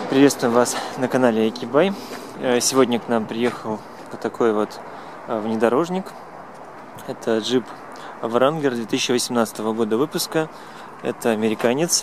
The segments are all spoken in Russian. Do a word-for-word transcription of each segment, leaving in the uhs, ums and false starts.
Приветствуем вас на канале Экибай. Сегодня к нам приехал вот такой вот внедорожник. Это джип Wrangler две тысячи восемнадцатого года выпуска. Это американец.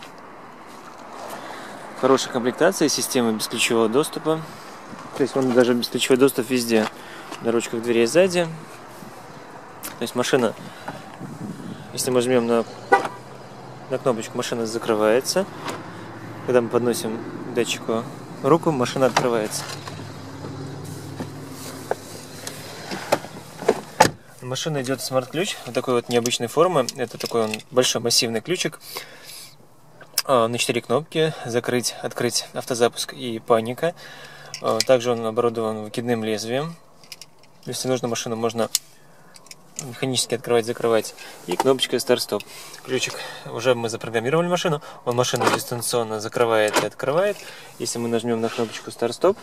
Хорошая комплектация, система бесключевого доступа. То есть он даже бесключевой доступ везде. На ручках дверей сзади. То есть машина, если мы жмем на, на кнопочку, машина закрывается. Когда мы подносим к датчику руку, машина открывается. Машина идет смарт-ключ, вот такой вот необычной формы. Это такой он большой массивный ключик. На четыре кнопки: закрыть, открыть, автозапуск и паника. Также он оборудован выкидным лезвием. Если нужно, машину можно механически открывать, закрывать. И кнопочка старт-стоп. Ключик, уже мы запрограммировали машину. Он машину дистанционно закрывает и открывает. Если мы нажмем на кнопочку старт-стоп,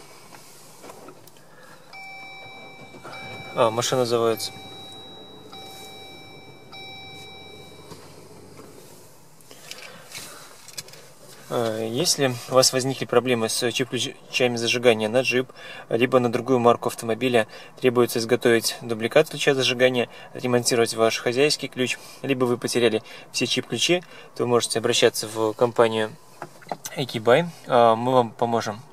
а, машина заводится. Если у вас возникли проблемы с чип-ключами зажигания на джип, либо на другую марку автомобиля, требуется изготовить дубликат ключа зажигания, ремонтировать ваш хозяйский ключ, либо вы потеряли все чип-ключи, то вы можете обращаться в компанию Экибай. Мы вам поможем